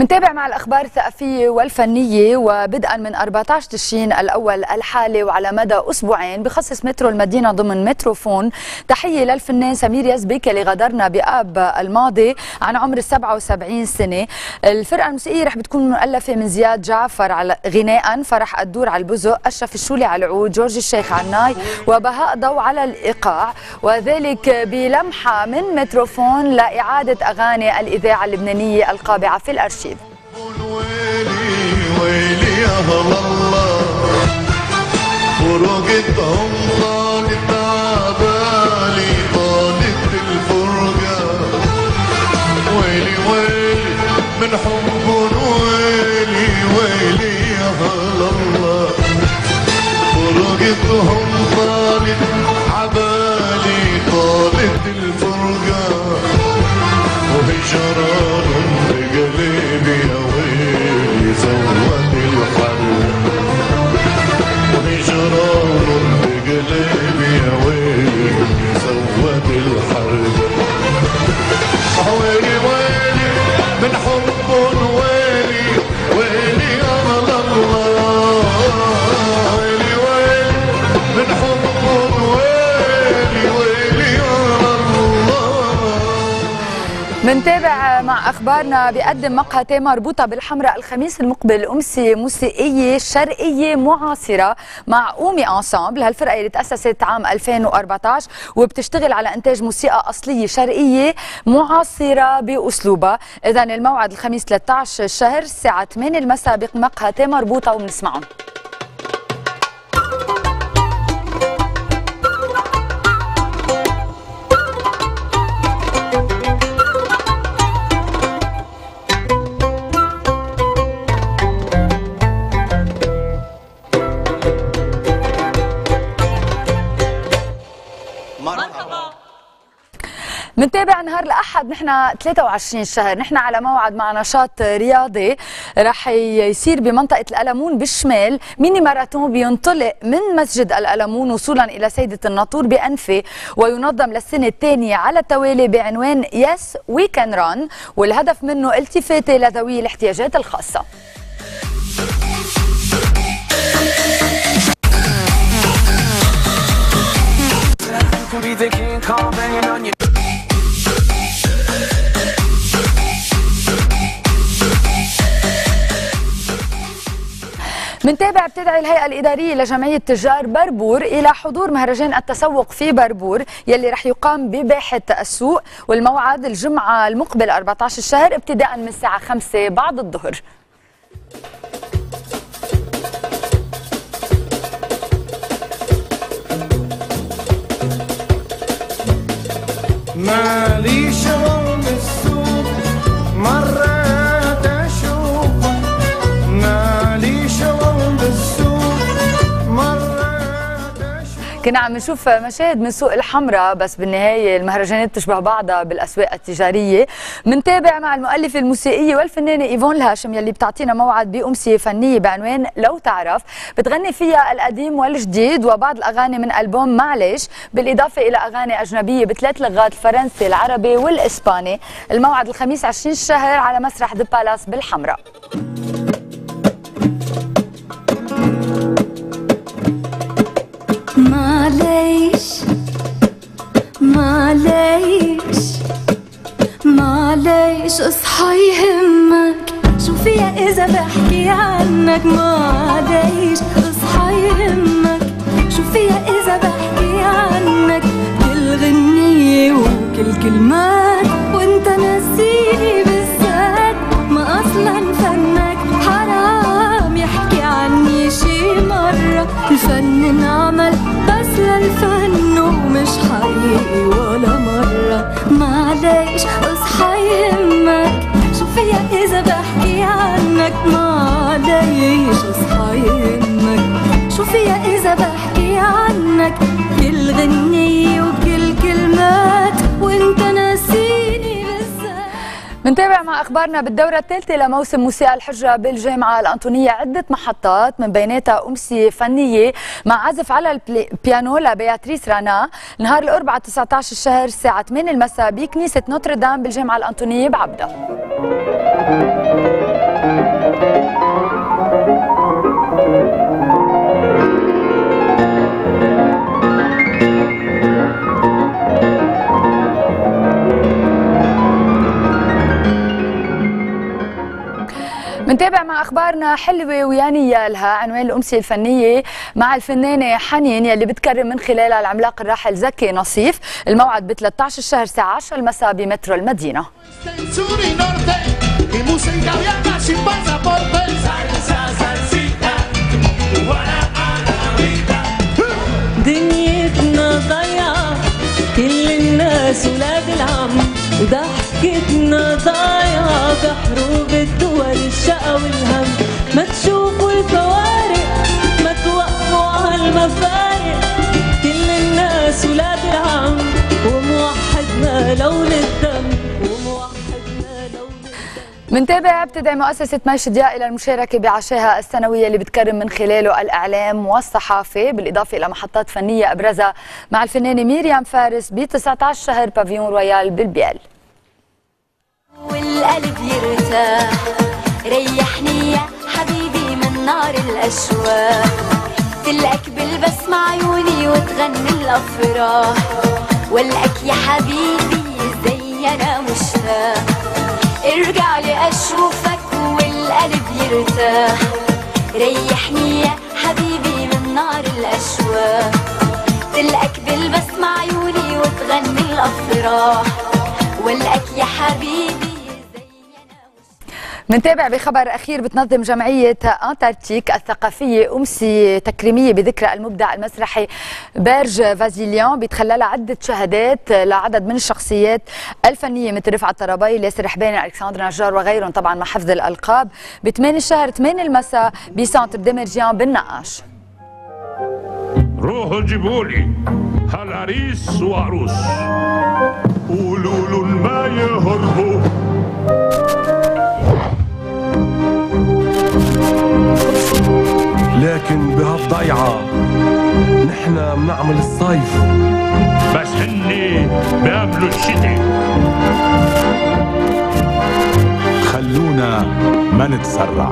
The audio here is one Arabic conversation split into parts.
نتابع مع الأخبار الثقافية والفنية، وبدءا من 14 تشرين الأول الحالي وعلى مدى أسبوعين بخصص مترو المدينة ضمن متروفون تحية للفنان سمير يزبك اللي غادرنا بآب الماضي عن عمر 77 سنة. الفرقة الموسيقية رح بتكون مؤلفة من زياد جعفر على غناء، فرح الدور على البزق، أشرف الشولي على العود، جورج الشيخ على الناي، وبهاء ضو على الإيقاع، وذلك بلمحة من متروفون لإعادة أغاني الإذاعة اللبنانية القابعة في الأرشيف. ويلي يا الله فرقتهم طالت عبالي طالت الفرقة، ويلي ويلي من حبهم، ويلي ويلي يا الله فرقتهم طالت عبالي طالت الفرقة، وهجرانهم بقلبي يا ويلي زود الحرب، وهجرانهم بقلبي يا ويلي زود الحرب، ويلي ويلي من حبهم، ويلي ويلي يا الله، ويلي ويلي من حبهم، ويلي ويلي يا الله. منتابع مع أخبارنا. بيقدم مقهى تيمة مربوطة بالحمراء الخميس المقبل أمسية موسيقية شرقية معاصرة مع أومي أنسامبل. هالفرقة اللي تأسست عام 2014 وبتشتغل على إنتاج موسيقى أصلية شرقية معاصرة بأسلوبها. إذن الموعد الخميس 13 الشهر الساعة 8 المساء بمقهى تيمة مربوطة، وبنسمعهم. منتابع نهار الأحد نحن 23 شهر، نحن على موعد مع نشاط رياضي رح يصير بمنطقة الألمون بالشمال. ميني ماراثون بينطلق من مسجد الألمون وصولا إلى سيدة الناطور بأنفي، وينظم للسنة الثانية على التوالي بعنوان يس وي كان ران، والهدف منه التفاته لذوي الاحتياجات الخاصة. منتابع. بتدعي الهيئة الإدارية لجمعية تجار بربور إلى حضور مهرجان التسوق في بربور يلي رح يقام بباحة السوق، والموعد الجمعة المقبل 14 الشهر ابتداء من الساعة 5 بعد الظهر. مالي شغل بالسوق مرات اشوف، مالي شغل بالسوق مرات اشوف. كنا عم نشوف مشاهد من سوق الحمراء، بس بالنهاية المهرجانات تشبه بعضها بالأسواق التجارية. منتابع مع المؤلفة الموسيقية والفنانة إيفون الهاشم يلي بتعطينا موعد بأمسية فنية بعنوان لو تعرف، بتغني فيها القديم والجديد وبعض الأغاني من ألبوم معلش، بالإضافة إلى أغاني أجنبية بثلاث لغات، الفرنسي العربي والإسباني. الموعد الخميس 20 الشهر على مسرح دي بالاس بالحمراء. معليش معليش معليش اصحى يهمك، شو فيها اذا بحكي عنك؟ معليش اصحى يهمك، شو فيها اذا بحكي عنك؟ كل غنية وكل كلمات وانت نسيني بالذات، ما اصلا فنك حرام يحكي عني شي مرة. الفن انعمل بس للفن ومش حقيقي ولا مرة. معليش اصحى يهمك، شو فيها اذا بحكي عنك؟ معليش اصحى يهمك، شو فيها اذا بحكي عنك؟ كل غنية وكل كلمات وانت ناسيني بالذات. منتابع مع أخبارنا. بالدورة الثالثة لموسم موسيقى الحجة بالجامعة الأنطونية عدة محطات، من بيناتها أمسية فنية مع عزف على البيانو لبياتريس رانا نهار الأربعاء 19 الشهر الساعة 8 المساء بكنيسة نوتردام بالجامعة الأنطونية بعبدة. منتابع مع اخبارنا حلوه ويانيه لها عنوان الامسيه الفنيه مع الفنانه حنين يلي بتكرم من خلالها العملاق الراحل زكي نصيف. الموعد ب 13 الشهر الساعه 10 المساء بمترو المدينه. دنيتنا ضيعة كل الناس ولاد العم وضحكتنا ضايعة بحروب الدول الشقا والهم. ما تشوفوا الفوارق ما توقفوا عالمفارق كل الناس ولاد العم وموحدنا لون الدم وموحدنا لون الدم. منتابع بتدعي مؤسسة ميش ضياء إلى المشاركة بعشاها السنوية اللي بتكرم من خلاله الإعلام والصحافة بالإضافة إلى محطات فنية أبرزها مع الفنانة ميريام فارس ب 19 شهر بافيون رويال بالبيال. والقلب يرتاح ريحني يا حبيبي من نار الأشواق تلقاك بالبسمة عيوني وتغني الأفراح والقاك يا حبيبي زي أنا مشتاق ارجع لي أشوفك والقلب يرتاح ريحني يا حبيبي من نار الأشواق تلقاك بالبسمة عيوني وتغني الأفراح والقاك يا حبيبي. منتابع بخبر أخير بتنظم جمعية أنتاركتيك الثقافية أمسية تكريمية بذكرى المبدع المسرحي بيرج فازيليان بيتخللها عدة شهادات لعدد من الشخصيات الفنية مثل رفعت طرابيل، ياسر حباني، ألكسندر نجار وغيرهم طبعا مع حفظ الألقاب ب 8 الشهر 8 المساء بسانتر ديميرجيان بالنقاش. روحوا جيبولي هالعريس وعروس قولوا له ما يهربوا لكن بهالضيعة نحن بنعمل الصيف بس هني بيعملوا الشتاء. خلونا ما نتسرع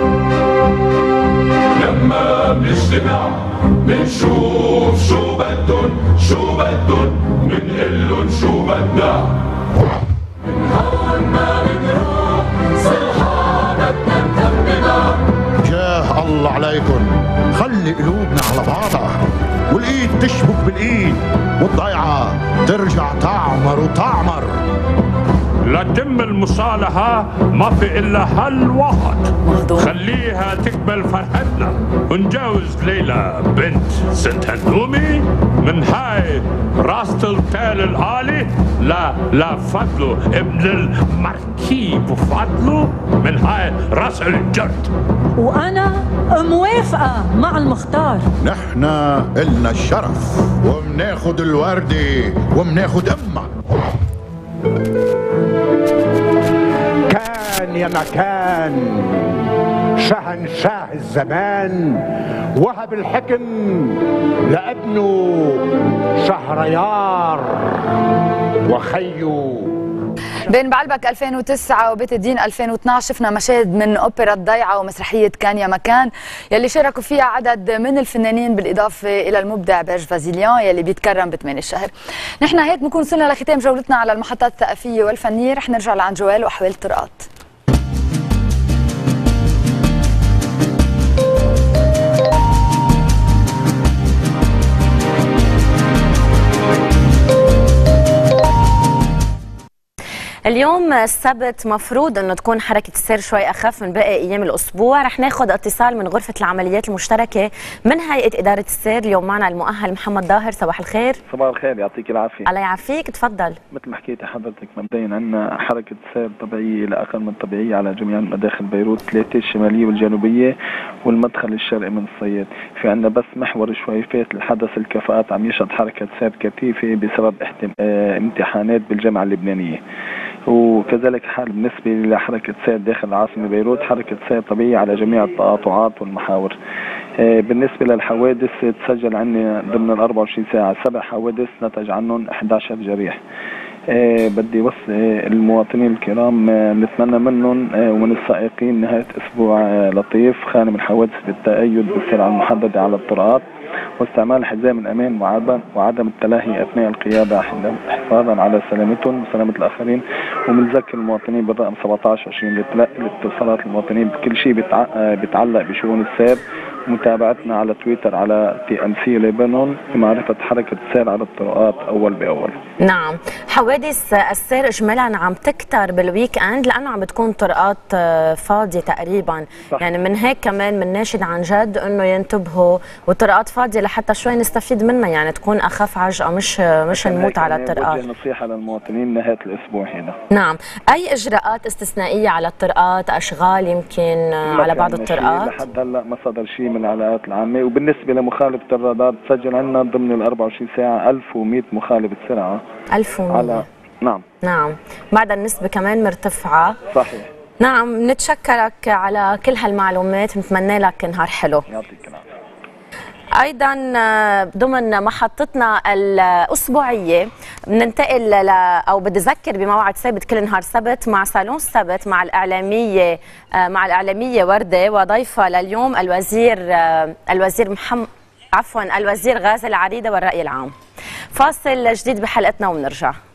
لما بنجتمع بنشوف شو بدن بنقلن شو بدنا من هون ما بنروح صلحة بدنا نكملها. جاه الله عليكم خلي قلوبنا على بعضها والايد تشبك بالايد والضيعة ترجع تعمر وتعمر. لتم المصالحة ما في إلا حل واحد خليها تقبل فرحتنا ونجوز ليلى بنت سنت هندومي من هاي راس التال العالي لا فضلو ابن المركيب وفضلو من هاي راس الجرد. وأنا موافقة مع المختار. نحن إلنا الشرف ومناخد الوردة ومناخد أمك. كان يا مكان شهنشاه الزمان وهب الحكم لابنه شهريار وخيو. بين بعلبك 2009 وبيت الدين 2012 شفنا مشاهد من أوبرا الضيعة ومسرحية كان يا مكان يلي شاركوا فيها عدد من الفنانين بالإضافة إلى المبدع بيرج فازيليان يلي بيتكرم ب 8 الشهر. نحن هيك بنكون وصلنا لختام جولتنا على المحطات الثقافية والفنية. رح نرجع لعند جوال وأحوال الطرقات. اليوم السبت مفروض انه تكون حركه السير شوي اخف من باقي ايام الاسبوع. رح ناخذ اتصال من غرفه العمليات المشتركه من هيئه اداره السير. اليوم معنا المؤهل محمد ظاهر. صباح الخير. صباح الخير، يعطيك العافيه. الله يعافيك، تفضل. مثل ما حكيتي حضرتك مبدئيا عندنا حركه سير طبيعيه الى اقل من طبيعيه على جميع مداخل بيروت 3 الشماليه والجنوبيه والمدخل الشرقي من الصياد. في عندنا بس محور شويفات الحدث الكفاءات عم يشهد حركه سير كثيفه بسبب امتحانات بالجامعه اللبنانيه. وكذلك حال بالنسبة لحركة سير داخل العاصمة بيروت حركة سير طبيعية على جميع التقاطعات والمحاور. بالنسبة للحوادث تسجل عندنا ضمن ال 24 ساعة 7 حوادث نتج عنهم 11 جريح. بدي وصل المواطنين الكرام نتمنى منهم ومن السائقين نهاية أسبوع لطيف خالي من الحوادث بالتأيد بالسرعة المحددة على الطرقات واستعمال حزام الأمان وعدم التلاهي أثناء القيادة حفاظا على سلامتهم وسلامة الآخرين. وبنذكر المواطنين بالرقم 1720 لتلقي الاتصالات المواطنين بكل شيء بيتعلق بشؤون السير. متابعتنا على تويتر على TMC لبنان لمعرفة حركة السير على الطرقات أول بأول. نعم، حوادث السير إجمالا عم تكتر بالويك اند لأنه عم بتكون طرقات فاضية تقريبا. صح. يعني من هيك كمان بنناشد عن جد إنه ينتبهوا والطرقات فاضية لحتى شوي نستفيد منها، يعني تكون أخف عجقة مش نموت على الطرقات. نصيحة للمواطنين نهاية الأسبوع هنا. نعم، أي إجراءات استثنائية على الطرقات؟ أشغال يمكن على بعض الطرقات؟ لحد هلا ما صدر شيء من العلاقات العامة. وبالنسبة لمخالفة الرادار تسجل عندنا ضمن ال 24 ساعة 1100 مخالفة سرعة. 1100 نعم، بعد النسبة كمان مرتفعة. صحيح. نعم، نتشكرك على كل هالمعلومات، نتمنى لك نهار حلو. يعطيك العافية. ايضا ضمن محطتنا الاسبوعيه بننتقل او بدي اذكر بموعد ثابت كل نهار سبت مع صالون السبت مع الاعلاميه ورده، وضيفه لليوم الوزير غازي العريضه والراي العام. فاصل جديد بحلقتنا وبنرجع.